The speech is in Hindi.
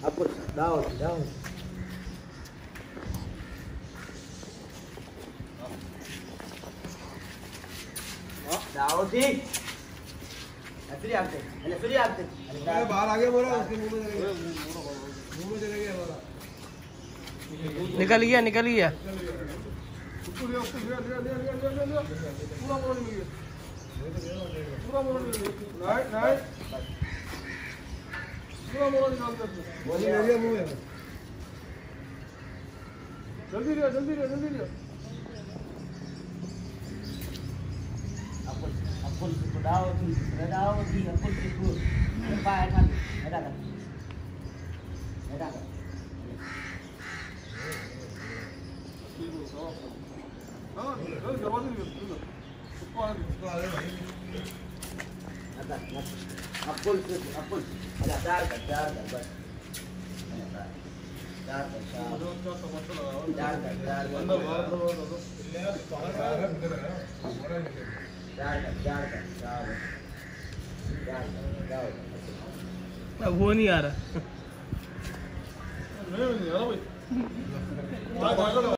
आपको दाओ दाओ दाओ ठीक ऐसे आते ऐसे आते अरे बाहर आगे बोला उसके मुंह में चले गया हमारा निकल गया उसको ले पूरा मोड़ मिल गया पूरा मोड़ मिल गया नाइट पूरा मोड़ निकाल दे बोली ले लिया मुंह में जल्दी ले अपन को दाओ दी अपन को बाय kan ada kan हां चल जवाब दे उसको आ भाई ada अपन ada चार बस चार वो नहीं आ रहा नहीं आ रहा भाई